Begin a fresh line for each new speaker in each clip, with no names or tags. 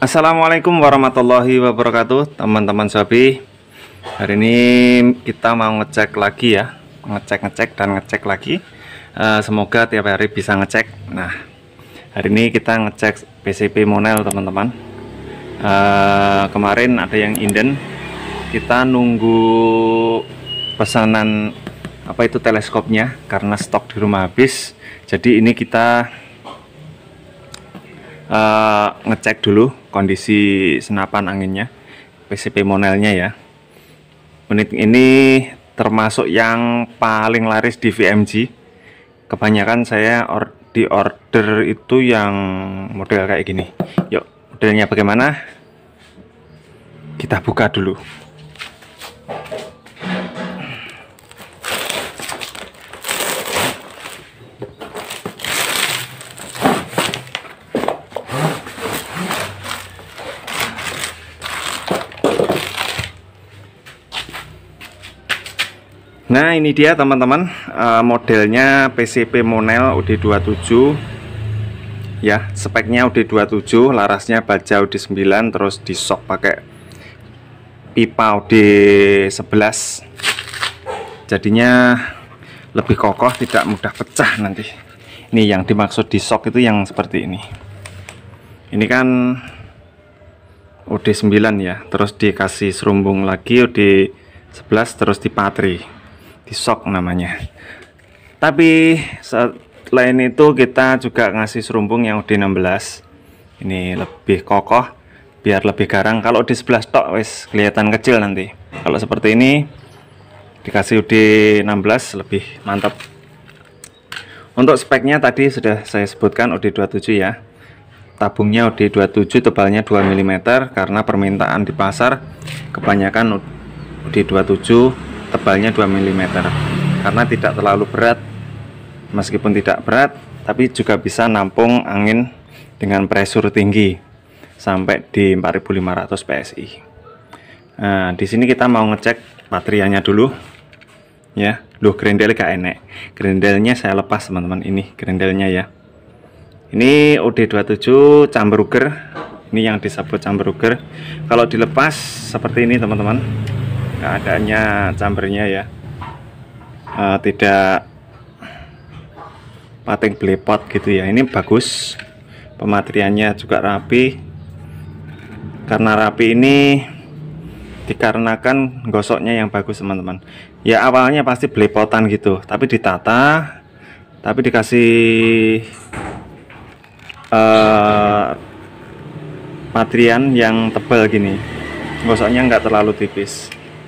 Assalamualaikum warahmatullahi wabarakatuh, teman-teman Sobi. Hari ini kita mau ngecek lagi ya, ngecek lagi. Semoga tiap hari bisa ngecek. Nah, hari ini kita ngecek PCB Monel, teman-teman. Kemarin ada yang inden, kita nunggu pesanan teleskopnya karena stok di rumah habis. Jadi ini kita ngecek dulu kondisi senapan anginnya, PCB Monelnya ya. Unit ini termasuk yang paling laris di VMG. Kebanyakan saya di order itu yang model kayak gini. Yuk, modelnya bagaimana? Kita buka dulu. Nah, ini dia teman-teman, modelnya PCB Monel UD27 ya, speknya UD27, larasnya baja UD9, terus di sok pakai pipa UD11, jadinya lebih kokoh, tidak mudah pecah nanti. Ini yang dimaksud di sok itu yang seperti ini. Ini kan UD9 ya, terus dikasih serumbung lagi UD11, terus dipatri, di sok namanya. Tapi selain itu kita juga ngasih serumbung yang UD16. Ini lebih kokoh biar lebih garang. Kalau UD11 tok wis kelihatan kecil nanti. Kalau seperti ini dikasih UD16 lebih mantap. Untuk speknya tadi sudah saya sebutkan UD27 ya. Tabungnya UD27, tebalnya 2 mm karena permintaan di pasar kebanyakan UD27 tebalnya 2 mm karena tidak terlalu berat. Meskipun tidak berat, tapi juga bisa nampung angin dengan pressure tinggi sampai di 4500 PSI. Nah, di sini kita mau ngecek baterianya dulu ya. Loh, grendel gak enek. Grendelnya saya lepas, teman-teman. Ini grendelnya ya. Ini UD27 Cambrugger. Ini yang disebut Cambrugger. Kalau dilepas seperti ini, teman-teman, keadaannya chambernya ya, tidak pating belepot gitu ya. Ini bagus, pematriannya juga rapi. Karena rapi ini dikarenakan gosoknya yang bagus, teman-teman ya. Awalnya pasti belepotan gitu, tapi ditata, tapi dikasih materian yang tebal gini, gosoknya nggak terlalu tipis.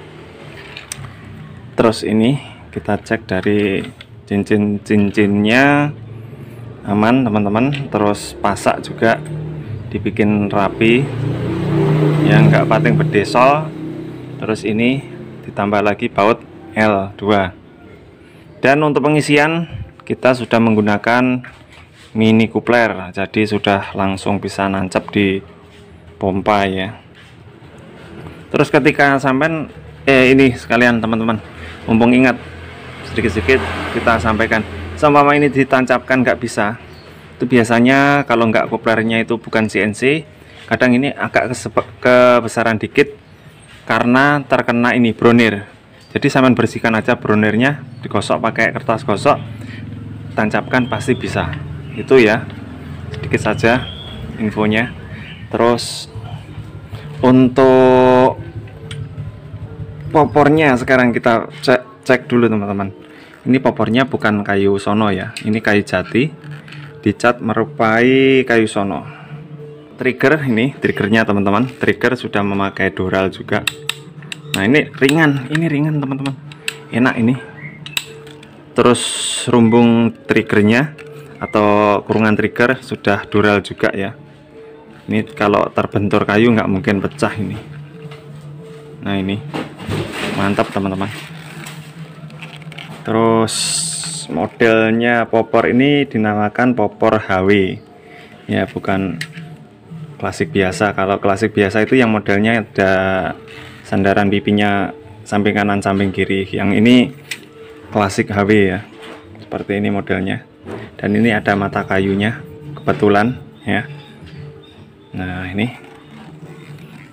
Terus ini kita cek dari cincin-cincinnya aman, teman-teman. Terus pasak juga dibikin rapi ya, nggak pating bedesol. Terus ini ditambah lagi baut L2. Dan untuk pengisian kita sudah menggunakan mini coupler, jadi sudah langsung bisa nancap di pompa ya. Terus ketika sampai ini sekalian, teman-teman, mumpung ingat, sedikit-sedikit kita sampaikan. Seumpama ini ditancapkan nggak bisa, itu biasanya kalau nggak koplernya itu bukan CNC, kadang ini agak kebesaran dikit karena terkena ini bronir. Jadi sampean bersihkan aja bronirnya, digosok pakai kertas gosok, tancapkan pasti bisa. Itu ya, sedikit saja infonya. Terus untuk popornya sekarang kita cek dulu, teman-teman. Ini popornya bukan kayu sono ya, ini kayu jati, dicat merupai kayu sono. Trigger, ini triggernya, teman-teman. Trigger sudah memakai Doral juga. Nah, ini ringan teman-teman, enak ini. Terus rumbung triggernya atau kurungan trigger sudah Doral juga ya. Ini kalau terbentur kayu nggak mungkin pecah ini. Nah, ini mantap, teman-teman. Terus modelnya popor ini dinamakan popor HW ya, bukan klasik biasa. Kalau klasik biasa itu yang modelnya ada sandaran pipinya samping kanan samping kiri. Yang ini klasik HW ya, seperti ini modelnya. Dan ini ada mata kayunya kebetulan ya. Nah, ini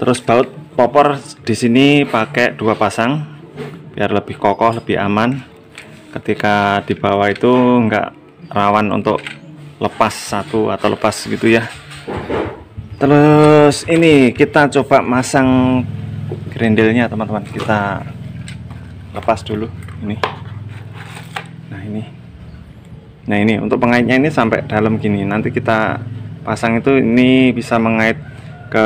Terus baut popor di sini pakai 2 pasang biar lebih kokoh, lebih aman. Ketika di bawah itu enggak rawan untuk lepas satu atau lepas gitu ya. Terus ini kita coba masang grendelnya teman-teman. Kita lepas dulu ini. Nah ini untuk pengaitnya ini sampai dalam gini. Nanti kita pasang itu, ini bisa mengait ke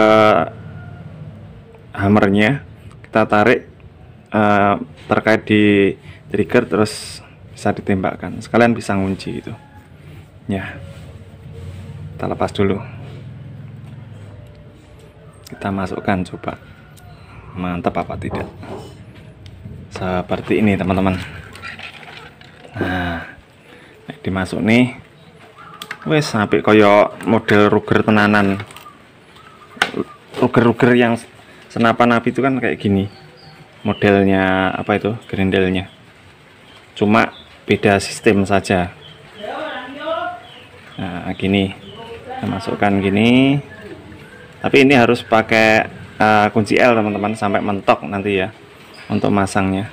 hammernya. Kita tarik terkait di trigger, terus bisa ditembakkan. Sekalian bisa ngunci itu. Ya, kita lepas dulu. Kita masukkan, coba mantap apa tidak. Seperti ini teman-teman. Nah, dimasuk nih, wes sampai koyo model Ruger tenanan. Ruger yang senapan api itu kan kayak gini modelnya, apa itu, grendelnya, cuma beda sistem saja. Nah gini, kita masukkan gini, tapi ini harus pakai kunci L teman-teman, sampai mentok nanti ya untuk masangnya.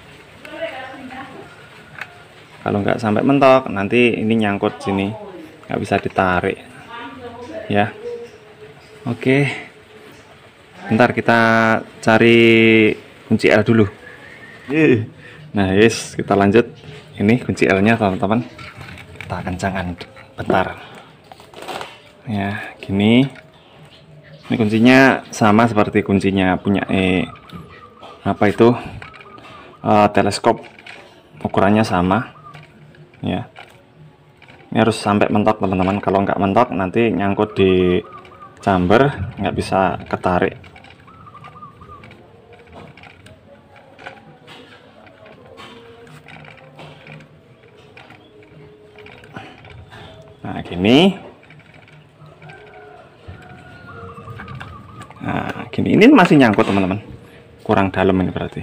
Kalau nggak sampai mentok, nanti ini nyangkut sini, nggak bisa ditarik ya. Oke, bentar kita cari kunci L dulu. Nah yes, kita lanjut. Ini kunci L nya teman-teman, kita kencangkan bentar ya. Gini, ini kuncinya sama seperti kuncinya punya apa itu, teleskop, ukurannya sama ya. Ini harus sampai mentok teman-teman. Kalau nggak mentok nanti nyangkut di chamber, nggak bisa ketarik. Nah gini, nah gini, ini masih nyangkut teman-teman, kurang dalam ini berarti,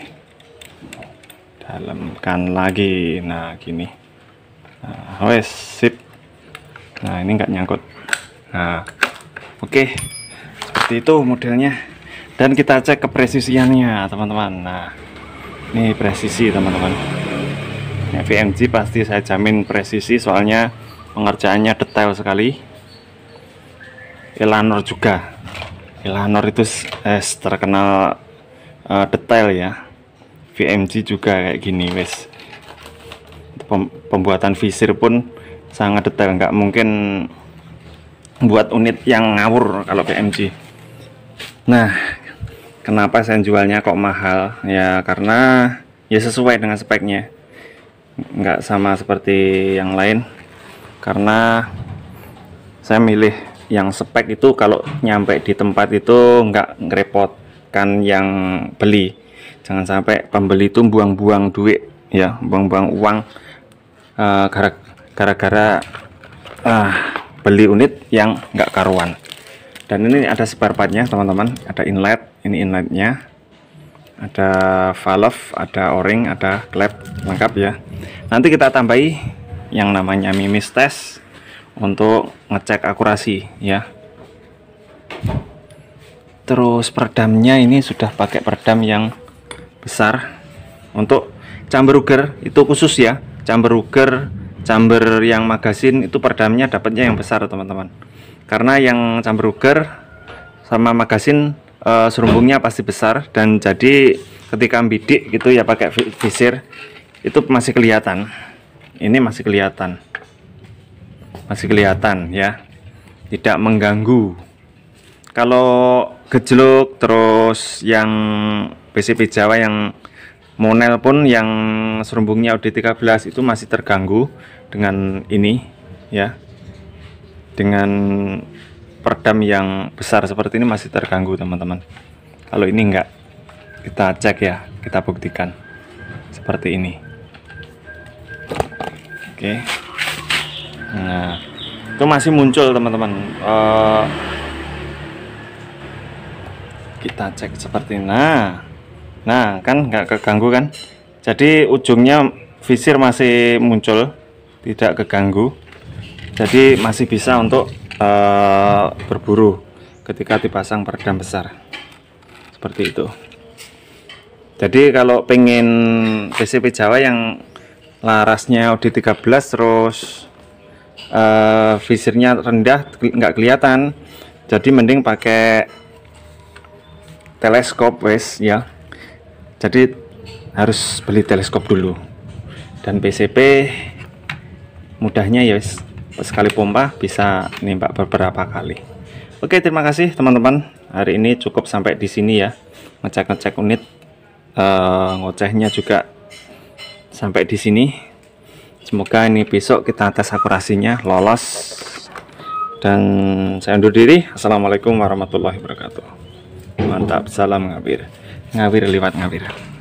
dalamkan lagi. Nah gini, nah wes sip. Nah ini nggak nyangkut. Nah oke, seperti itu modelnya. Dan kita cek kepresisiannya teman-teman. Nah ini presisi teman-teman ya, VMG pasti saya jamin presisi, soalnya pengerjaannya detail sekali. Elanor juga, Elanor itu terkenal detail ya. VMG juga kayak gini wes. Pembuatan visir pun sangat detail, nggak mungkin buat unit yang ngawur kalau VMG. Nah kenapa saya jualnya kok mahal ya, karena ya sesuai dengan speknya, nggak sama seperti yang lain. Karena saya milih yang spek itu, kalau nyampe di tempat itu nggak ngerepotkan yang beli. Jangan sampai pembeli itu buang-buang duit ya, buang-buang uang gara-gara beli unit yang nggak karuan. Dan ini ada spare partnya teman-teman, ada inlet, ini inletnya, ada valve, ada o-ring, ada klep, lengkap ya. Nanti kita tambahi yang namanya mimis test untuk ngecek akurasi ya. Terus peredamnya ini sudah pakai peredam yang besar. Untuk chamber Ruger itu khusus ya, chamber Ruger, chamber yang magasin itu peredamnya dapatnya yang besar teman-teman. Karena yang chamber Ruger sama magasin serumbungnya pasti besar, dan jadi ketika bidik gitu ya pakai visir itu masih kelihatan. Ini masih kelihatan ya, tidak mengganggu. Kalau gejluk terus yang PCP Jawa yang monel pun, yang serumbungnya UD13 itu masih terganggu dengan ini ya, dengan peredam yang besar seperti ini masih terganggu teman-teman. Kalau ini enggak, kita cek ya, kita buktikan seperti ini. Oke. Nah itu masih muncul teman-teman. Kita cek seperti ini. Nah kan nggak keganggu kan, jadi ujungnya visir masih muncul, tidak keganggu, jadi masih bisa untuk berburu ketika dipasang peredam besar seperti itu. Jadi kalau pengen PCP Jawa yang larasnya UD13 terus visirnya rendah nggak kelihatan, jadi mending pakai teleskop wes ya. Jadi harus beli teleskop dulu. Dan PCP mudahnya ya wes, sekali pompa bisa nembak beberapa kali. Oke, terima kasih teman-teman. Hari ini cukup sampai di sini ya. Ngecek-ngecek unit, ngocehnya juga sampai di sini. Semoga ini besok kita tes akurasinya lolos. Dan saya undur diri. Assalamualaikum warahmatullahi wabarakatuh. Mantap, salam ngawir. Ngawir lewat ngawir.